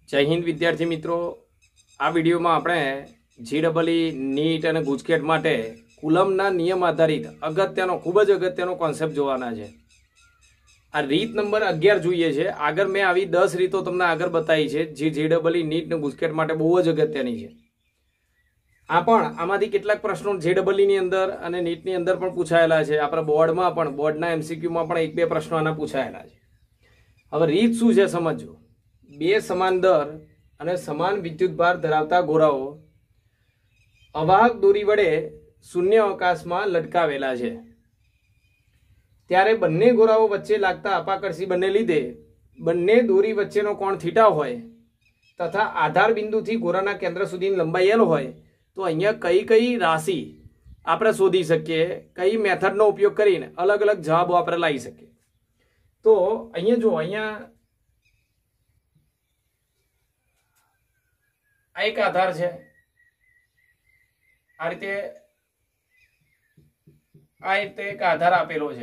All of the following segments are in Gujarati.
જય હિન્દ વિદ્યાર્થી મિત્રો, આ વિડીયોમાં આપણે જીડબલઈ નીટ અને ગુજકેટ માટે કુલમના નિયમ આધારિત અગત્યનો ખૂબ જ અગત્યનો કોન્સેપ્ટ જોવાના છે. આ રીત નંબર 11 જોઈએ છે. આગળ મેં આવી 10 રીતો તમને આગળ બતાવી છે જે જીડબલઈ નીટ અને ગુજકેટ માટે બહુ જ અગત્યની છે. આ પણ આમાંથી કેટલાક પ્રશ્નો જીડબલઈ ની અંદર અને નીટની અંદર પણ પૂછાયેલા છે. આપણા બોર્ડમાં પણ બોર્ડના એમસીક્યુમાં પણ એક બે પ્રશ્નો આના પૂછાયેલા છે. હવે રીત શું છે સમજો. બે સમાન દર અને સમાન વિદ્યુતભાર ધરાવતા ગોળાઓ અવાહક દોરી વડે શૂન્ય અવકાશમાં લટકાવેલા છે. ત્યારે બંને ગોળાઓ વચ્ચે લાગતા અપાકર્ષી બળને લીધે બંને દોરી વચ્ચેનો કોણ થીટા હોય તથા આધાર બિંદુથી ગોળાના કેન્દ્ર સુધીની લંબાઈ L હોય તો અહીંયા કઈ કઈ રાશિ આપણે શોધી શકીએ, કઈ મેથડનો ઉપયોગ કરીને અલગ અલગ જવાબો આપણે લાવી શકીએ. તો અહીંયા જો અહીંયા આ એક આધાર છે. આ રીતે એક આધાર આપેલો છે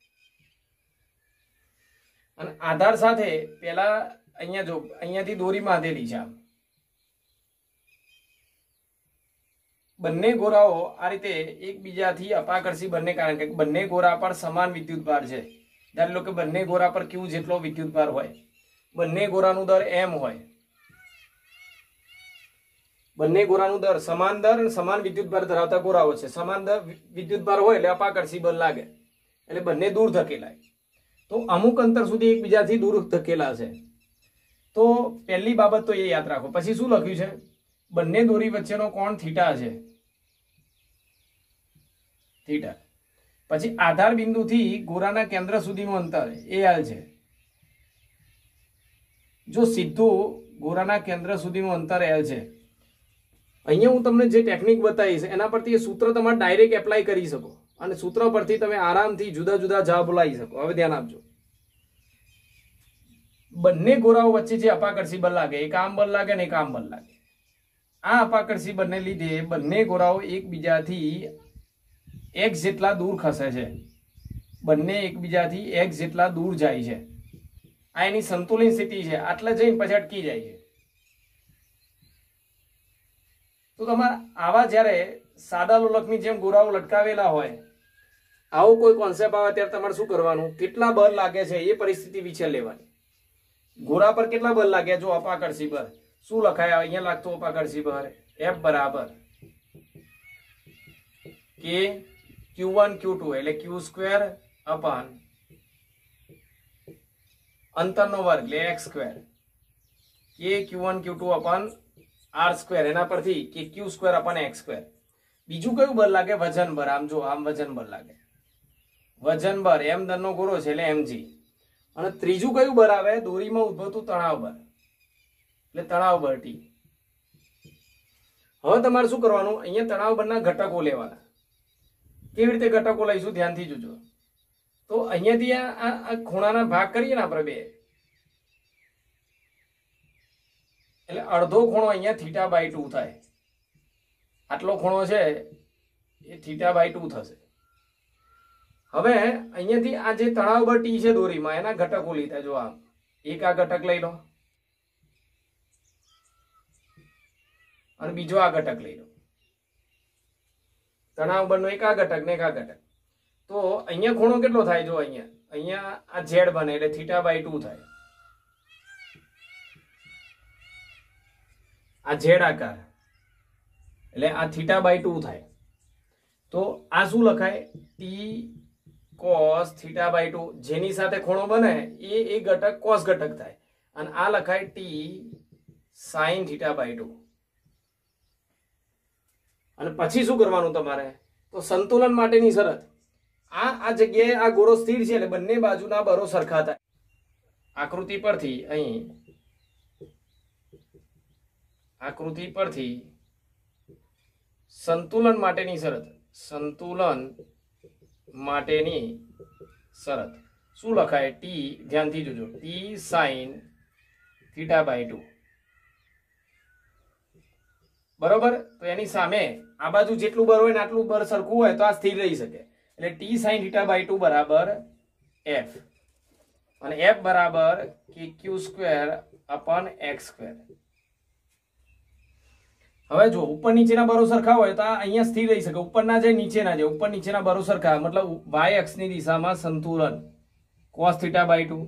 અને આધાર સાથે પેલા અહીંયા જો અહીંયાથી દોરી બાંધેલી છે. બંને ગોળાઓ આ રીતે એકબીજાથી અપાકર્ષી બંને, કારણ કે બંને ગોળા પર સમાન વિદ્યુતભાર છે. ધારી લો કે બંને ગોળા પર Q જેટલો વિદ્યુતભાર હોય, બંને ગોળાનું દર M હોય, બંને ગોળાનું દર અને સમાન વિદ્યુતભાર ધરાવતા ગોળાઓ છે. સમાન વિદ્યુતભાર હોય એટલે અપાકર્ષી બળ લાગે, એટલે બંને દૂર ધકેલાય. તો અમુક અંતર સુધી એકબીજાથી દૂર ધકેલા છે. તો પહેલી બાબત તો એ યાદ રાખો. પછી શું લખ્યું છે? બંને દોરી વચ્ચેનો કોણ થીટા છે, થીટા. પછી આધાર બિંદુથી ગોળાના કેન્દ્ર સુધીનું અંતર AL છે. જો સીધું ગોળાના કેન્દ્ર સુધીનું અંતર L છે. અહીંયા હું તમને જે ટેકનિક બતાવીશ એના પરથી એ સૂત્ર તમારે ડાયરેક્ટ એપ્લાય કરી શકો અને સૂત્ર પરથી તમે આરામથી જુદા જુદા જવાબ લાવી શકો. હવે ધ્યાન આપજો. બંને ગોળાઓ વચ્ચે જે અપાકર્ષી બળ લાગે, એક આમ બળ લાગે ને એક આમ બળ લાગે. આ અપાકર્ષી બળને લીધે બંને ગોળાઓ એકબીજાથી x જેટલા દૂર ખસે છે. બંને એકબીજાથી x જેટલા દૂર જાય છે. આ એની સંતુલન સ્થિતિ છે. આટલે જઈને પછી અટકી જાય છે. તો તમારે આવા જ્યારે સાદા લોલકની જેમ ગોળાઓ લટકાવેલા હોય, આવો કોઈ કોન્સેપ્ટ આવે ત્યારે તમારે શું કરવાનું? કેટલા બળ લાગે છે એ પરિસ્થિતિ વિશે લેવાની. ગોળા પર કેટલા બળ લાગ્યા? જો અપાકર્ષી બળ શું લખાય? અહીંયા લાગતું અપાકર્ષી બળ F બરાબર K Q1 Q2 એટલે Q² અપન અંતરનો વર્ગ એટલે x², K Q1 Q2 અપન R², એના પરથી કે Q² અપન x². બીજું કયું બળ લાગે? વજન બળ. આમ જો આમ વજન બળ લાગે, વજન બળ M દરનો ગોળો છે એટલે mg. અને ત્રીજું કયું બળ આવે? દોરીમાં ઉદ્ભવતું તણાવ બળ એટલે તણાવ બળ T. હવે તમારે શું કરવાનું? અહીંયા તણાવ બળના ઘટકો લેવાના. કેવી રીતે ઘટકો લઈશું? ધ્યાનથી જોજો. તો અહીંયાથી આ ખૂણાના ભાગ કરીએ ને આપણે બે, એટલે અડધો ખૂણો અહીંયા θ/2 થાય. આટલો ખૂણો છે એ θ/2 થશે. હવે અહીંયાથી આ જે તણાવ બળ T છે દોરીમાં, એના ઘટકો લીધા. જો આમ એક આ ઘટક લઈ લો અને બીજો આ ઘટક લઈ લો. તણાવ બળનો એક આ ઘટક ને એક આ ઘટક. તો અહીંયા ખૂણો કેટલો થાય? જો અહીંયા આ Z બને એટલે θ/2 થાય. આ Z આકાર એટલે આ θ/2 થાય. તો આ શું લખાય? T cos θ/2. જેની સાથે ખૂણો બને એ ઘટક cos ઘટક થાય અને આ લખાય T sin θ/2. અને પછી શું કરવાનું તમારે? તો સંતુલન માટેની શરત. આ જગ્યાએ આ ગોળો સ્થિર છે એટલે બંને બાજુના બળો સરખા થાય. આકૃતિ પરથી સંતુલન માટેની શરત શું લખાય? T, ધ્યાનથી જોજો, T sin θ/2. બરોબર. તો એની સામે આ બાજુ જેટલું બળ હોય ને આટલું બળ સરખું હોય તો આ સ્થિર રહી શકે. એટલે T sin θ/2 બરાબર F અને F બરાબર કે Q² અપન એક્સ સ્ક્વેર. હવે જો ઉપર નીચેના બરો સરખા હોય તો આ અહીંયા સ્થિર રહી શકે, ઉપરના જાય નીચેના જાય, ઉપર નીચેના બરો સરખા મતલબ y અક્ષની દિશામાં સંતુલન cos θ/2.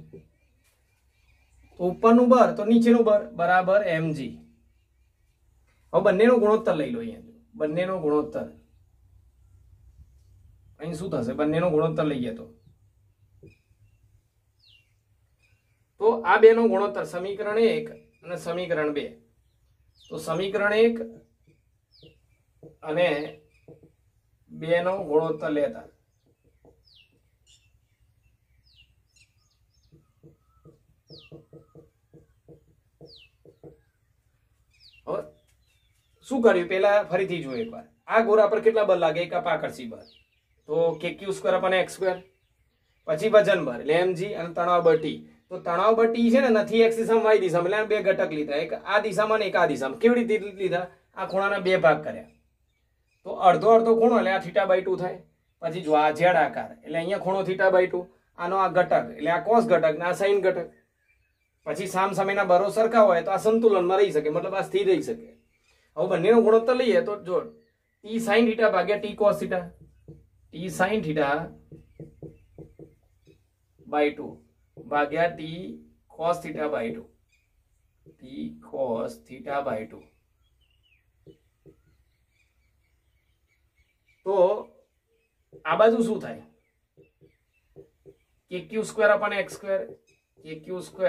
તો ઉપરનું બર તો નીચેનું બર બરાબર mg. હવે બંનેનો ગુણોત્તર લઈ લો. અહીંયા બંનેનો ગુણોત્તર અહીં શું થશે? બંનેનો ગુણોત્તર લઈએ તો આ બેનો ગુણોત્તર સમીકરણ 1 અને સમીકરણ 2. તો સમીકરણ 1 અને 2 નો ગુણોત્તર લેતા હવે શું કર્યું? પેલા ફરીથી જો એકવાર આ ગોળા પર કેટલા બળ લાગે? એક અપાકર્ષી બળ, તો kq² અપન x². પછી વજન બળ એટલે mg અને તણાવ બળ t. તો તણાવ બળ t છે ને નથી x દિશામાં y દિશામાં, એટલે બે ઘટક લીધા, એક આ દિશામાં ને એક આ દિશામાં. કેવી રીતે લીધા? આ ખૂણાના બે ભાગ કર્યા તો અડધો અડધો ખૂણો એટલે આ θ/2 થાય. પછી જો આ z આકાર એટલે અહીંયા ખૂણો θ/2, આનો આ ઘટક એટલે આ cos ઘટક ને આ sin ઘટક. પછી સામ સામેના બરો સરખા હોય તો આ સંતુલનમાં રહી શકે, મતલબ આ સ્થિર રહી શકે. હવે બંનેનો ગુણોત્તર લઈએ તો જો t sin θ ભાગ્યા t cos θ, t sin θ/2 ભાગ્યા t cos θ/2, t cos θ/2. તો આ બાજુ શું થાય? kq² અપન x², kq²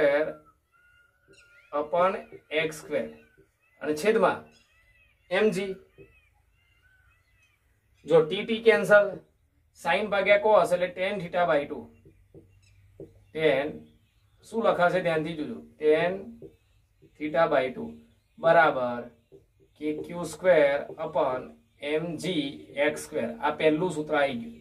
અપન x² અને છેદમાં mg. જો t કેન્સલ, sin ભાગ્યા cos એટલે tan θ/2. tan શું લખાશે? ધ્યાનથી જોજો. tan θ/2 બરાબર kq² અપન mg x². આ પહેલું સૂત્ર આવી ગયું.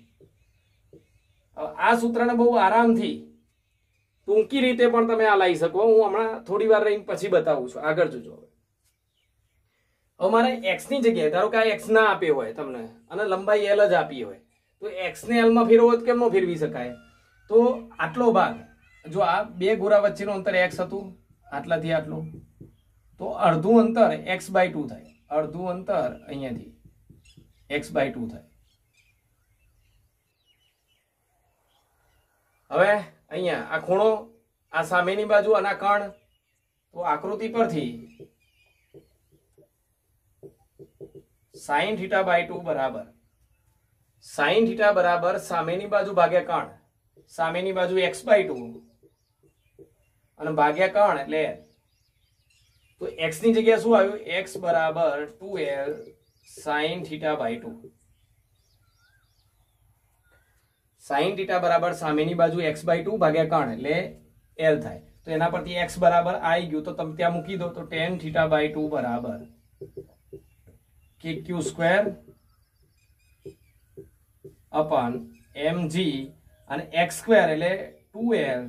આ સૂત્રને બહુ આરામથી ટૂંકી રીતે પણ તમે આ લાવી શકો. હું હમણાં થોડી વાર રહીને પછી બતાવું છું. આગળ જોજો. હવે મારે x ની જગ્યાએ ધારો કે આ x ના આપે હોય તમને અને લંબાઈ l જ આપી હોય તો x ને l માં ફેરવો તો કેમ ન ફેરવી શકાય? તો આટલો ભાગ જો આ બે ગોળા વચ્ચેનું અંતર x હતું, આટલાથી આટલું, તો અડધું અંતર x/2 થાય. અડધું અંતર અહીંયાથી x/2 થાય. હવે અહીંયા આ ખૂણો, આ સામેની બાજુ અને આ કણ, તો આકૃતિ પરથી sin θ/2 બરાબર sin θ બરાબર સામેની બાજુ ભાગ્યા કણ, સામેની બાજુ x/2 અને ભાગ્યા કણ એટલે તો x ની જગ્યાએ શું આવ્યું? x બરાબર 2l sin θ/2. sin θ બરાબર સામેની બાજુ x/2 ભાગ્યા કણ એટલે l થાય. તો એના પરથી x બરાબર આવી ગયું તો તમે ત્યાં મૂકી દો. તો tan θ/2 બરાબર kq² અપન mg અને x² એટલે 2l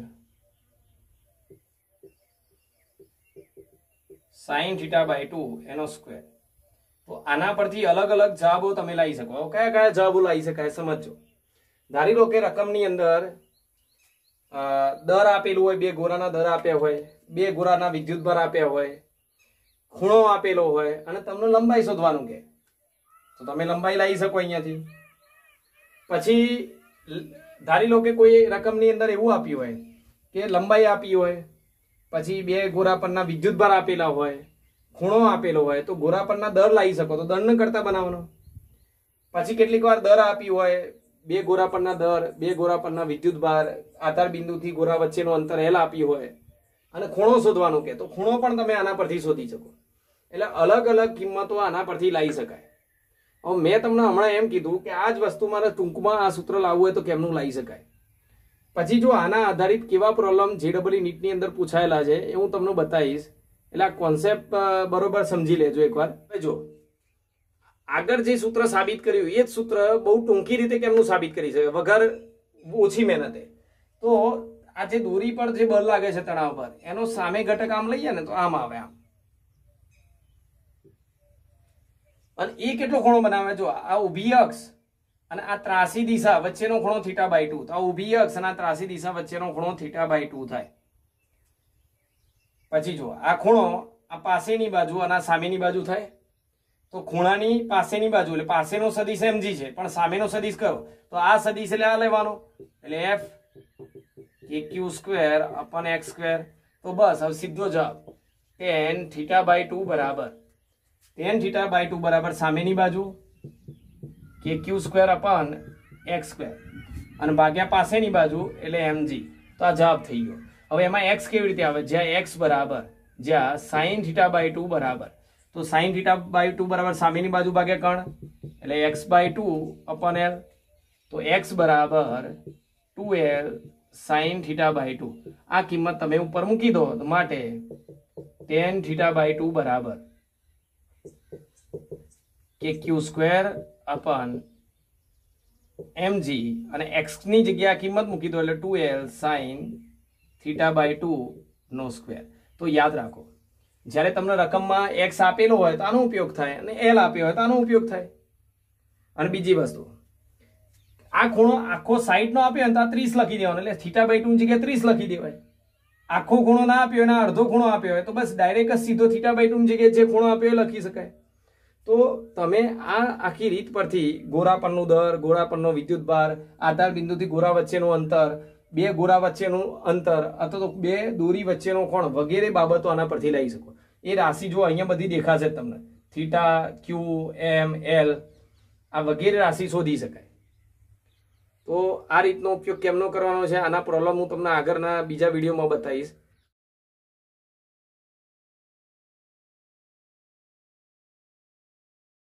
sin θ/2 એનો સ્ક્વેર. તો આના પરથી અલગ અલગ જવાબો તમે લાવી શકો. કયા કયા જવાબો લાવી શકાય સમજો. ધારી લો કે રકમની અંદર દર આપેલું હોય, બે ગોળાના દર આપ્યા હોય, બે ગોળાના વિદ્યુતભાર આપ્યા હોય, ખૂણો આપેલો હોય અને તમને લંબાઈ શોધવાનું કે તો તમે લંબાઈ લાવી શકો અહીંયાથી. પછી ધારી લો કે કોઈ રકમની અંદર એવું આપ્યું હોય કે લંબાઈ આપી હોય, પછી બે ગોળા પરના વિદ્યુતભાર આપેલા હોય, ખૂણો આપેલો હોય, તો ગોળા પરના દર લાવી શકો. તો દરને કરતા બનાવવાનો. પછી કેટલીક વાર દર આપી હોય, બે ગોળા પરના દર, બે ગોળા પરના વિદ્યુતભાર, આધાર બિંદુથી ગોળા વચ્ચેનું અંતર l આપી હોય અને ખૂણો શોધવાનું કે તો ખૂણો પણ તમે આના પરથી શોધી શકો. એટલે અલગ અલગ કિંમતો આના પરથી લાવી શકાય. હવે મેં તમને હમણાં એમ કીધું કે આ જ વસ્તુ મારે ટૂંકમાં આ સૂત્ર લાવવું હોય તો કેમનું લાવી શકાય. પછી જો આના આધારિત કેવા પ્રોબ્લેમ JEE નીટની અંદર પૂછાયેલા છે એ હું તમને બતાવીશ. એટલે આ કોન્સેપ્ટ બરોબર સમજી લેજો એકવાર. જો આગળ જે સૂત્ર સાબિત કર્યું એ જ સૂત્ર બહુ ટૂંકી રીતે કેમનું સાબિત કરી શકે વગર ઓછી મહેનતે. તો આ જે દોરી પર જે બળ લાગે છે તણાવ પર એનો સામે ઘટક આમ લઈએ ને તો આમ આવે આમ. અને એ કેટલો ખૂણો બનાવે? જો આ ઊભી અક્ષ અને આ ત્રાસી દિશા વચ્ચેનો ખૂણો θ/2. તો આ ઊભી અક્ષ અને આ ત્રાસી દિશા વચ્ચેનો ખૂણો θ/2 થાય. પછી જુઓ આ ખૂણો આ પાસેની બાજુ અને આ સામેની બાજુ થાય તો ખૂણાની પાસેની બાજુ એટલે પાસેનો સદિશ mg છે પણ સામેનો સદિશ કયો તો આ સદિશ એટલે આ લેવાનો એટલે f kq² x². તો બસ હવે સીધો જવાબ tan θ/2 બરાબર tan θ/2 બરાબર સામેની બાજુ kq² x² અને ભાગ્યા પાસેની બાજુ એટલે mg. તો આ જવાબ થઈ ગયો. હવે એમાં x કેવી રીતે આવે જ્યાં x બરાબર જ્યાં sin θ/2 બરાબર તો sin θ/2 બરાબર સામેની બાજુ ભાગ્યા કર્ણ એટલે x/2/l. તો x બરાબર 2l sin θ/2. આ કિંમત તમે ઉપર મૂકી દો તો માટે tan θ/2 બરાબર kq² mg અને x ની જગ્યાએ કિંમત મૂકી દો એટલે 2l sin θ/2 તો યાદ રાખો જ્યારે તમને રકમમાં x આપેલો હોય તો આનો ઉપયોગ થાય અને l આપ્યો હોય તો આનો ઉપયોગ થાય. અને બીજી વસ્તુ આ ખૂણો આખો સાઈડ નો આપ્યો તો 30 લખી દેવાનો એટલે θ/2 ની જગ્યાએ 30 લખી દેવાય. આખો ખૂણો ના આપ્યો અને અડધો ખૂણો આપ્યો હોય તો બસ ડાયરેક્ટ જ સીધો θ/2 ની જગ્યાએ જે ખૂણો આપ્યો એ લખી શકાય. તો તમે આ આખી રીત પરથી ગોળા પરનો દર, ગોળા પરનો વિદ્યુતભાર, આધાર બિંદુથી ગોળા વચ્ચેનું અંતર, બે ગોળા વચ્ચેનું અંતર અથવા તો બે દોરી વચ્ચેનો કોણ વગેરે બાબતો આના પરથી લઈ શકો. એ રાશિ જો અહીંયા બધી દેખાશે તમને θ, q, m, l આ વગેરે રાશિ શોધી શકાય. તો આ રીતનો ઉપયોગ કેમનો કરવાનો છે આના પ્રોબ્લેમ હું તમને આગળના બીજા વિડીયોમાં બતાવીશ.